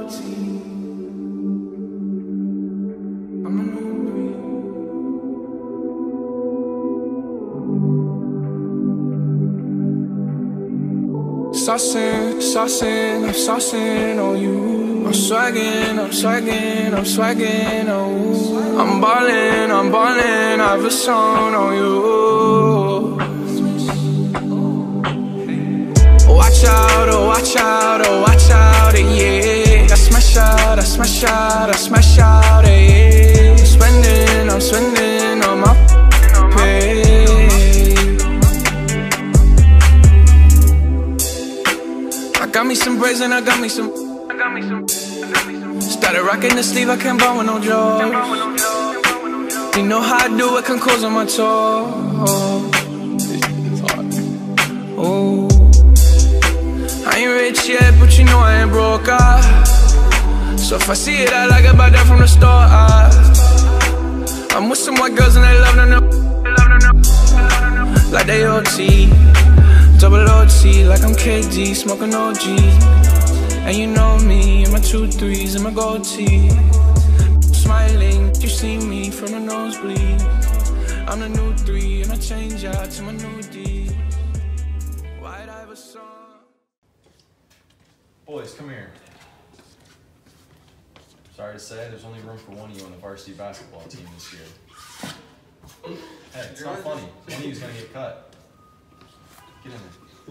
I'm saucing on you. I'm swagging, oh. I'm ballin', I have a song on you. Watch out, oh, watch out, yeah. I smash out, yeah. I'm spending on my pay. I got me some braids and I got me some. Started rocking the sleeve, I can't buy with no jaws. You know how I do it, can close on my toes. It's hard. Oh, I ain't rich yet, but you know I ain't broke, so if I see it, I like it, buy that from the store, I'm with some white girls and they love them, like they OT, double OT, like I'm KD, smoking OG. And you know me, and my 2 3s and my gold tee. Smiling, you see me from the nosebleed. I'm the new 3, and I change out to my new D. White I have a song. Boys, come here. Sorry to say, there's only room for one of you on the varsity basketball team this year. Hey, it's not funny. One of you's gonna get cut. Get in there.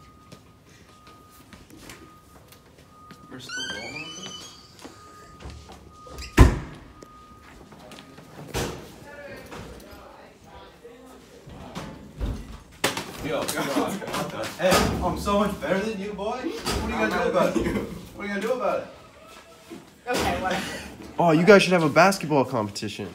You're still rolling with this? Yo, hey, I'm so much better than you, boy. What are you gonna do about it? What are you gonna do about it? Okay, whatever. Oh, you guys should have a basketball competition.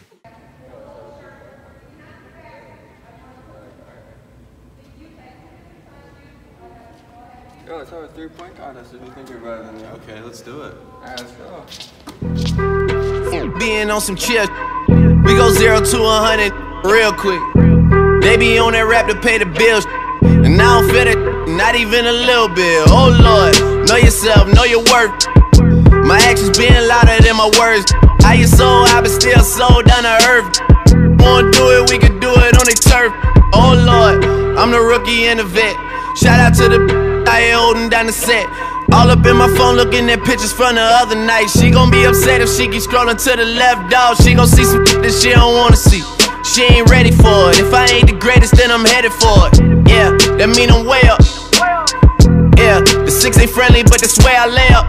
Yo, let's have a 3-point contest if you think you're better than me. Okay, let's do it. Alright, let's go. Being on some chill, we go 0 to 100 real quick. They be on that rap to pay the bills, and I don't feel it, not even a little bit. Oh Lord, know yourself, know your worth. My actions being louder than my words. How you so high but still so down to earth. Wanna do it, we can do it on the turf. Oh Lord, I'm the rookie and the vet. Shout out to the I ain't holding down the set. All up in my phone looking at pictures from the other night. She gon' be upset if she keep scrolling to the left, dog. She gon' see some that she don't wanna see. She ain't ready for it. If I ain't the greatest, then I'm headed for it. Yeah, that mean I'm way up. Yeah, the 6 ain't friendly, but that's where I lay up.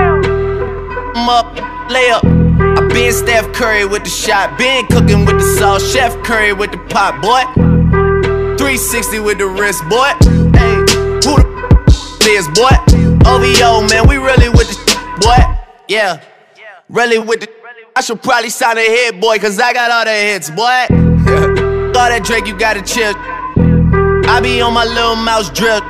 I'm up, lay up. I been Steph Curry with the shot, been cooking with the sauce, Chef Curry with the pot, boy. 360 with the wrist, boy. Hey, who the is, boy? OVO, man, we really with the boy. Yeah, really with the. I should probably sign a hit, boy, cause I got all the hits, boy. All that Drake, you gotta chill. I be on my little mouse drill.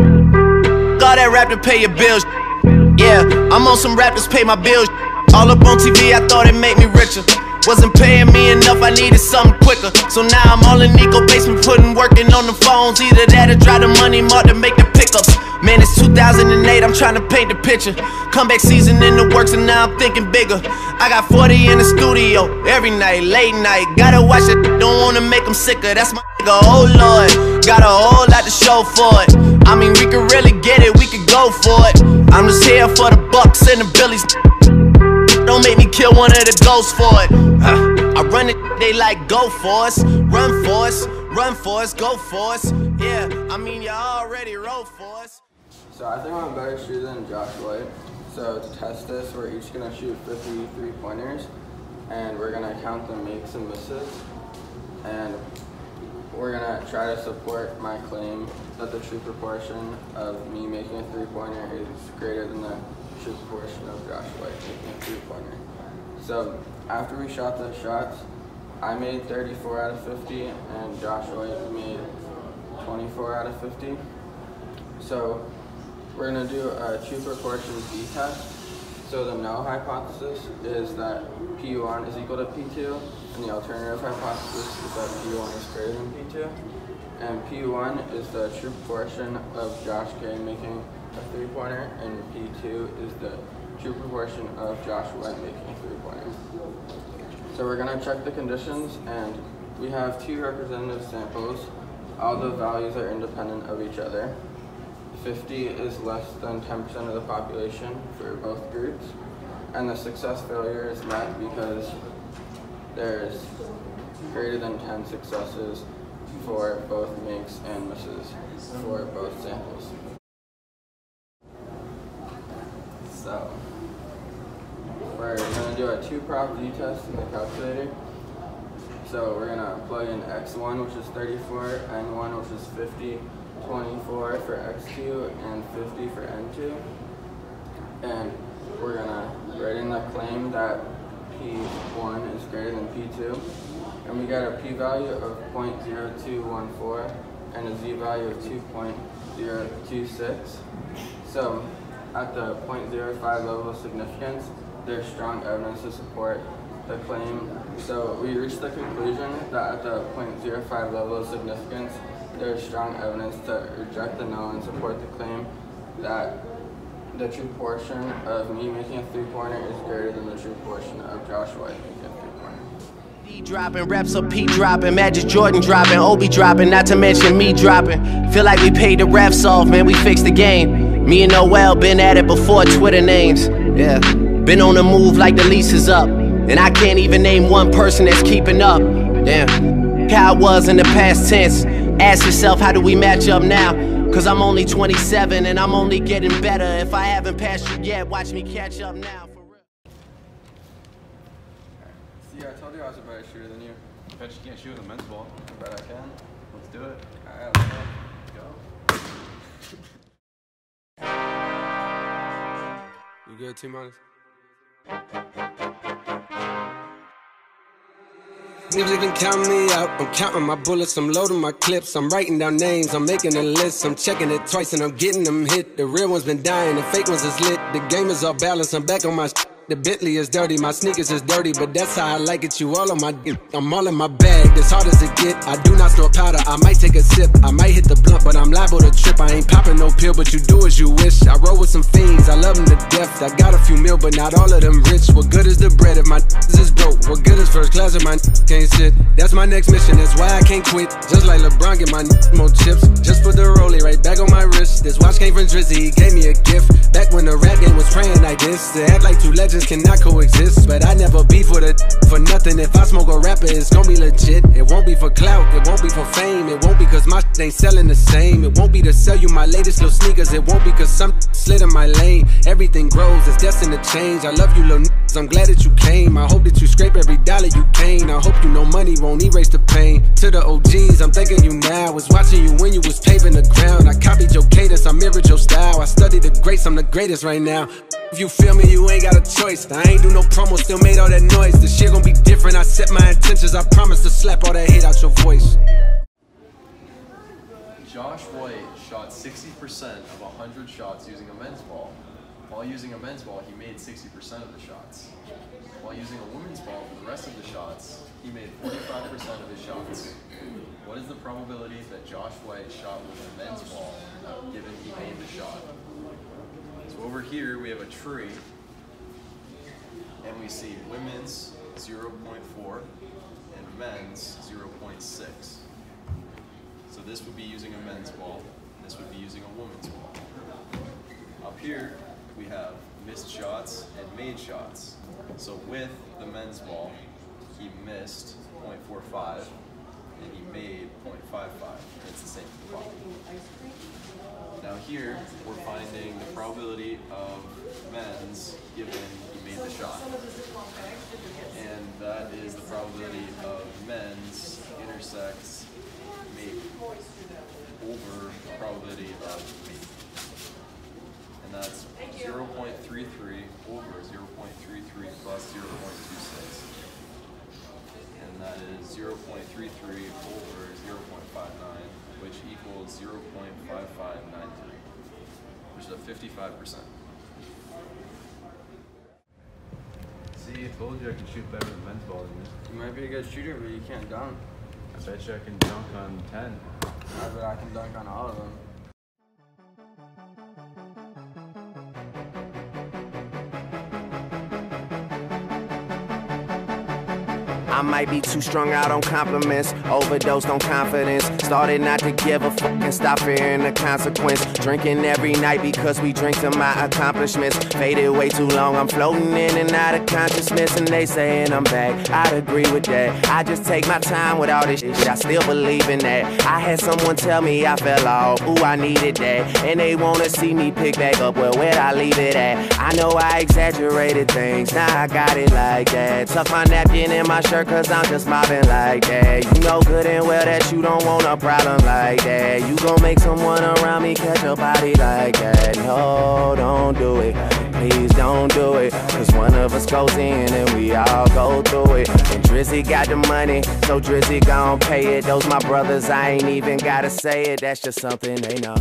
All that rap to pay your bills. Yeah, I'm on some rap to pay my bills. All up on TV, I thought it made me richer. Wasn't paying me enough, I needed something quicker. So now I'm all in Nico basement, working on the phones. Either that or drive the money mark to make the pickups. Man, it's 2008, I'm trying to paint the picture. Comeback season in the works and now I'm thinking bigger. I got 40 in the studio, every night, late night. Gotta watch it, don't wanna make them sicker. That's my nigga, oh Lord. Got a whole lot to show for it. I mean, we could really get it, we could go for it. I'm just here for the Bucks and the Billies. Don't make me kill one of the ghosts for it. I run it, they like go for us. Run for us, run for us, go for us. Yeah, I mean you already wrote for us. So I think I'm a better shooter than Josh White. So to test this, we're each gonna shoot 50 3-pointers, and we're gonna count the makes and misses. And we're gonna try to support my claim that the true proportion of me making a 3-pointer is greater than the true proportion of Josh White making a 3-pointer. So after we shot the shots, I made 34 out of 50 and Josh White made 24 out of 50. So we're gonna do a true proportion B test. So the null hypothesis is that P1 is equal to P2, and the alternative hypothesis is that P1 is greater than P2. And P1 is the true proportion of Josh K making a 3-pointer, and P2 is the true proportion of Josh White making 3-pointers. So we're going to check the conditions, and we have 2 representative samples. All the values are independent of each other. 50 is less than 10% of the population for both groups, and the success failure is met because there's greater than 10 successes for both makes and misses for both samples. So we're going to do a 2-prop v-test in the calculator. So we're going to plug in x1, which is 34, n1, which is 50, 24 for x2, and 50 for n2. And we're going to write in the claim that P1 is greater than P2. And we got a p-value of 0.0214 and a z-value of 2.026. So at the 0.05 level of significance, there's strong evidence to support the claim. So we reached the conclusion that at the 0.05 level of significance, there's strong evidence to reject the null and support the claim that the true portion of me making a 3-pointer is greater than the true portion of Josh White making a 3-pointer. D dropping, reps up, P dropping, Magic Jordan dropping, Obi dropping, not to mention me dropping. Feel like we paid the refs off, man, we fixed the game. Me and Noel been at it before Twitter names. Yeah, been on the move like the lease is up. And I can't even name one person that's keeping up. Damn, how I was in the past tense. Ask yourself, how do we match up now? Cause I'm only 27 and I'm only getting better. If I haven't passed you yet, watch me catch up now. For real. See, I told you I was a better shooter than you. I bet you can't shoot with a men's ball. I bet I can. Let's do it. Alright, let's go. You good, T-Minus? Music can count me out. I'm counting my bullets, I'm loading my clips, I'm writing down names, I'm making a list, I'm checking it twice and I'm getting them hit. The real ones been dying, the fake ones is lit. The game is off balance, I'm back on my shit. The Bentley is dirty, my sneakers is dirty, but that's how I like it. You all on my dick, I'm all in my bag, as hard as it get. I do not store powder, I might take a sip, I might hit the blunt, but I'm liable to trip. I ain't popping no pill, but you do as you wish. I roll with some fiends, I love them to death. I got a few mil, but not all of them rich. What good is the bread if my is broke? What good is first class if my can't sit? That's my next mission, that's why I can't quit. Just like LeBron, get my more chips. Just put the rollie right back on my wrist. This watch came from Drizzy, he gave me a gift. Back when the rap game was praying like this. To act like two legends cannot coexist. But I never beef with it for nothing. If I smoke a rapper, it's gonna be legit. It won't be for clout, it won't be for fame. It won't be cause my shit ain't selling the same. It won't be to sell you my latest little sneakers. It won't be cause some slid in my lane. Everything grows, it's destined to change. I love you little niggas, I'm glad that you came. I hope that you scrape every dollar you gain. I hope you know money won't erase the pain. To the OGs, I'm thanking you now. Was watching you when you was paving the ground. I copied your cadence, I mirrored your style. I studied the greats, I'm the greatest right now. If you feel me, you ain't got a choice. I ain't do no promo, still made all that noise. The shit gon' be different, I set my intentions. I promise to slap all that hate out your voice. Josh White shot 60% of 100 shots using a men's ball. While using a men's ball, he made 60% of the shots. While using a women's ball for the rest of the shots, he made 45% of his shots. What is the probability that Josh White shot with a men's ball given he made the shot? So over here we have a tree, and we see women's 0.4 and men's 0.6. So this would be using a men's ball, and this would be using a women's ball. Up here we have missed shots and made shots. So with the men's ball, he missed 0.45 and he made 0.55. It's the same for the ball. Now here, we're finding the probability of men's given he made the shot. And that is the probability of men's intersects make over the probability of me. And that's 0.33 over 0.33 plus 0.26. And that is 0.33 over 0.59, which equals 0.5593, which is a 55%. See, I told you I could shoot better with men's ball than you. You might be a good shooter, but you can't dunk. I bet you I can dunk on 10. I bet I can dunk on all of them. I might be too strung out on compliments, overdosed on confidence. Started not to give a fuck and stop fearing the consequence. Drinking every night because we drink to my accomplishments. Faded way too long, I'm floating in and out of consciousness. And they saying I'm back, I'd agree with that. I just take my time with all this shit, I still believe in that. I had someone tell me I fell off, ooh, I needed that. And they wanna see me pick back up, well, where'd I leave it at? I know I exaggerated things, now I got it like that. Tuck my napkin in my shirt cause I'm just mobbing like that. You know good and well that you don't want a problem like that. You gon' make someone around me catch a body like that. No, don't do it, please don't do it. Cause one of us goes in and we all go through it. And Drizzy got the money, so Drizzy gon' pay it. Those my brothers, I ain't even gotta say it. That's just something they know.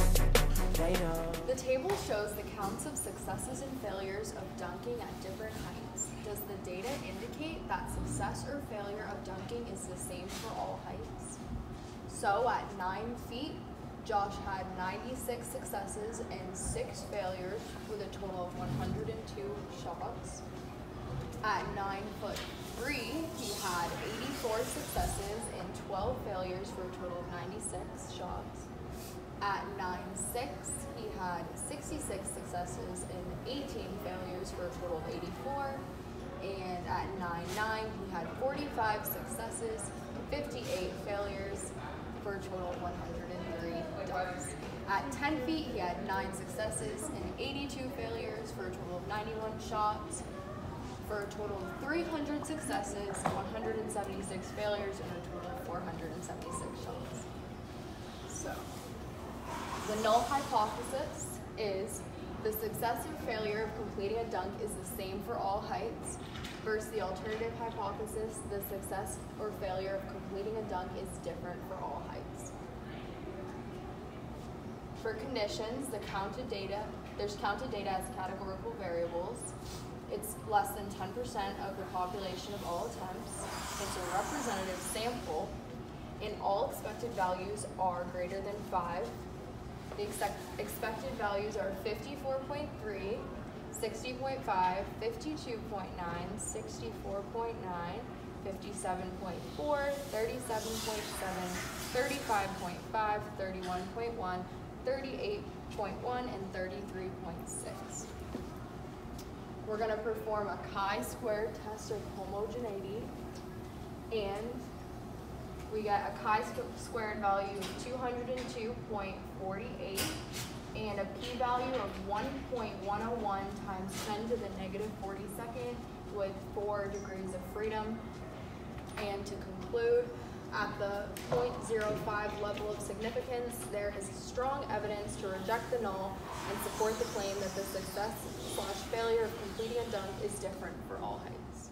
The table shows the counts of successes and failures of dunking at different heights. Does the data indicate that success or failure of dunking is the same for all heights? So at 9 feet, Josh had 96 successes and 6 failures with a total of 102 shots. At 9'3", he had 84 successes and 12 failures for a total of 96 shots. At 9'6", he had 66 successes and 18 failures for a total of 84. And at 9'9", he had 45 successes, 58 failures for a total of 103 dunks. At 10 feet, he had 9 successes and 82 failures for a total of 91 shots, for a total of 300 successes, 176 failures, and a total of 476 shots. So, the null hypothesis is the success and failure of completing a dunk is the same for all heights, versus the alternative hypothesis, the success or failure of completing a dunk is different for all heights. For conditions, there's counted data as categorical variables. It's less than 10% of the population of all attempts. It's a representative sample, and all expected values are greater than 5. The expected values are 54.3, 60.5, 52.9, 64.9, 57.4, 37.7, 35.5, 31.1, 38.1, and 33.6. We're going to perform a chi-square test of homogeneity, and we get a chi-squared value of 202.48 and a p-value of 1.101 times 10 to the negative 42nd with 4 degrees of freedom. And to conclude, at the 0.05 level of significance, there is strong evidence to reject the null and support the claim that the success/failure of completing a dunk is different for all heights.